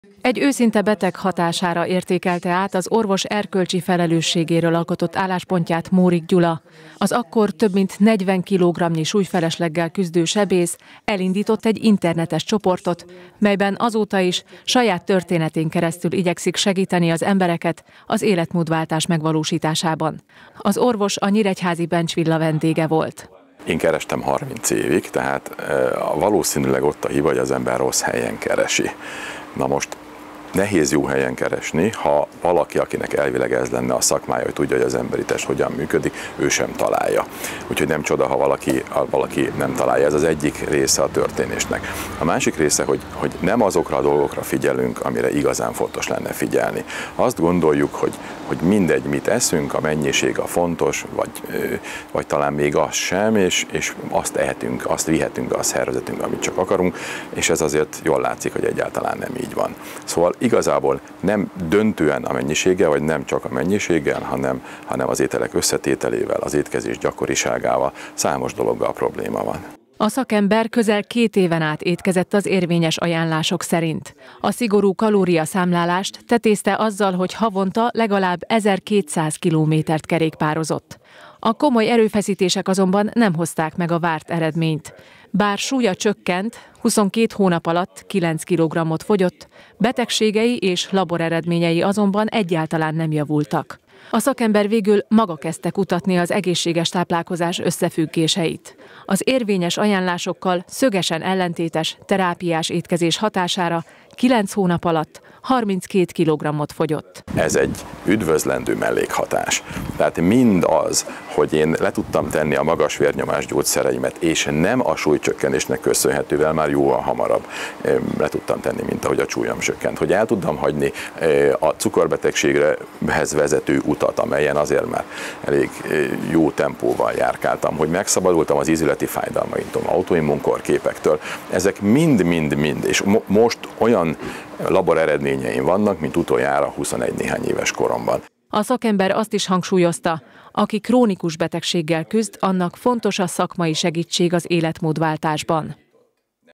Egy őszinte beteg hatására értékelte át az orvos erkölcsi felelősségéről alkotott álláspontját Mórik Gyula. Az akkor több mint 40 kg-nyi súlyfelesleggel küzdő sebész elindított egy internetes csoportot, melyben azóta is saját történetén keresztül igyekszik segíteni az embereket az életmódváltás megvalósításában. Az orvos a nyíregyházi Bencs villa vendége volt. Én kerestem 30 évig, tehát valószínűleg ott a hiba, hogy az ember rossz helyen keresi. Na most nehéz jó helyen keresni, ha valaki, akinek elvileg ez lenne a szakmája, hogy tudja, hogy az emberi test hogyan működik, ő sem találja. Úgyhogy nem csoda, ha valaki nem találja. Ez az egyik része a történésnek. A másik része, hogy nem azokra a dolgokra figyelünk, amire igazán fontos lenne figyelni. Azt gondoljuk, hogy mindegy, mit eszünk, a mennyiség a fontos, vagy talán még az sem, és azt ehetünk, azt vihetünk be a szervezetünkbe, amit csak akarunk, és ez azért jól látszik, hogy egyáltalán nem így van. Szóval igazából nem döntően a mennyiséggel, vagy nem csak a mennyiséggel, hanem az ételek összetételével, az étkezés gyakoriságával, számos dologgal probléma van. A szakember közel 2 éven át étkezett az érvényes ajánlások szerint. A szigorú kalóriaszámlálást tetézte azzal, hogy havonta legalább 1200 kilométert kerékpározott. A komoly erőfeszítések azonban nem hozták meg a várt eredményt. Bár súlya csökkent, 22 hónap alatt 9 kg-ot fogyott, betegségei és laboreredményei azonban egyáltalán nem javultak. A szakember végül maga kezdte kutatni az egészséges táplálkozás összefüggéseit. Az érvényes ajánlásokkal szögesen ellentétes terápiás étkezés hatására 9 hónap alatt 32 kg-ot fogyott. Ez egy üdvözlendő mellékhatás. Tehát mind az, hogy én le tudtam tenni a magas vérnyomás gyógyszereimet, és nem a súlycsökkenésnek köszönhetővel már jóval hamarabb le tudtam tenni, mint ahogy a súlyom csökkent. Hogy el tudtam hagyni a cukorbetegséghez vezető utat, amelyen azért már elég jó tempóval járkáltam, hogy megszabadultam az ízületi fájdalmaimtól, autoimmunkórképektől. Ezek mind, és most olyan laboreredményeim vannak, mint utoljára 21 néhány éves koromban. A szakember azt is hangsúlyozta, aki krónikus betegséggel küzd, annak fontos a szakmai segítség az életmódváltásban.